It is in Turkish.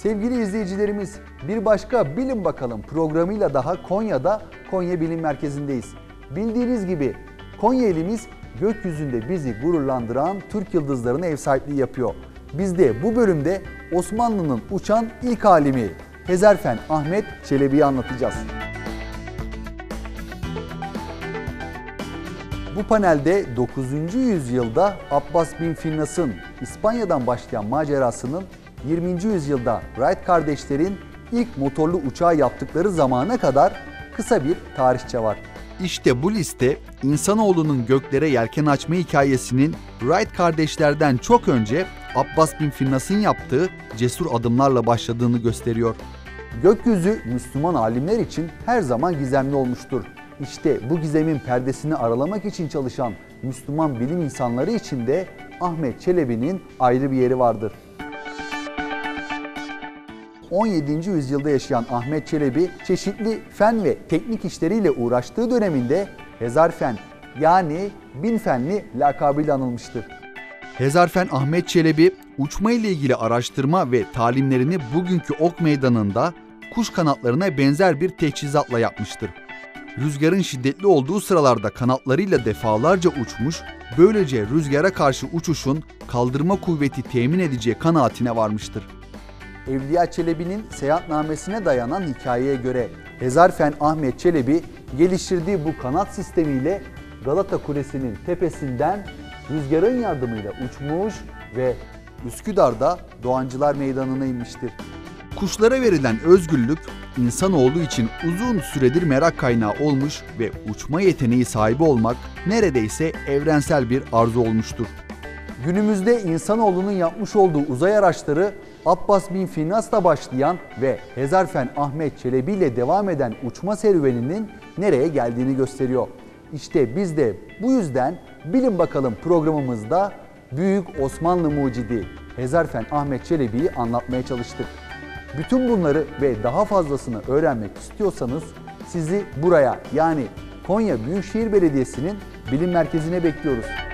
Sevgili izleyicilerimiz, bir başka Bilin Bakalım programıyla daha Konya'da Konya Bilim Merkezi'ndeyiz. Bildiğiniz gibi Konya ilimiz gökyüzünde bizi gururlandıran Türk yıldızlarına ev sahipliği yapıyor. Biz de bu bölümde Osmanlı'nın uçan ilk alimi Hezarfen Ahmet Çelebi'yi anlatacağız. Bu panelde 9. yüzyılda Abbas bin Finnas'ın İspanya'dan başlayan macerasının 20. yüzyılda Wright kardeşlerin ilk motorlu uçağı yaptıkları zamana kadar kısa bir tarihçe var. İşte bu liste insanoğlunun göklere yelken açma hikayesinin Wright kardeşlerden çok önce Abbas bin Finnas'ın yaptığı cesur adımlarla başladığını gösteriyor. Gökyüzü Müslüman alimler için her zaman gizemli olmuştur. İşte bu gizemin perdesini aralamak için çalışan Müslüman bilim insanları için de Ahmet Çelebi'nin ayrı bir yeri vardır. 17. yüzyılda yaşayan Ahmet Çelebi, çeşitli fen ve teknik işleriyle uğraştığı döneminde Hezarfen yani Binfenli lakabıyla anılmıştır. Hezarfen Ahmet Çelebi, uçma ile ilgili araştırma ve talimlerini bugünkü ok meydanında kuş kanatlarına benzer bir teçhizatla yapmıştır. Rüzgarın şiddetli olduğu sıralarda kanatlarıyla defalarca uçmuş, böylece rüzgara karşı uçuşun kaldırma kuvveti temin edeceği kanaatine varmıştır. Evliya Çelebi'nin seyahatnamesine dayanan hikayeye göre Hezarfen Ahmet Çelebi geliştirdiği bu kanat sistemiyle Galata Kulesi'nin tepesinden rüzgarın yardımıyla uçmuş ve Üsküdar'da Doğancılar Meydanı'na inmiştir. Kuşlara verilen özgürlük insanoğlu için uzun süredir merak kaynağı olmuş ve uçma yeteneği sahibi olmak neredeyse evrensel bir arzu olmuştur. Günümüzde insanoğlunun yapmış olduğu uzay araçları Abbas bin Finnas'la başlayan ve Hezarfen Ahmet Çelebi ile devam eden uçma serüveninin nereye geldiğini gösteriyor. İşte biz de bu yüzden Bilin Bakalım programımızda Büyük Osmanlı mucidi Hezarfen Ahmet Çelebi'yi anlatmaya çalıştık. Bütün bunları ve daha fazlasını öğrenmek istiyorsanız sizi buraya, yani Konya Büyükşehir Belediyesi'nin bilim merkezine bekliyoruz.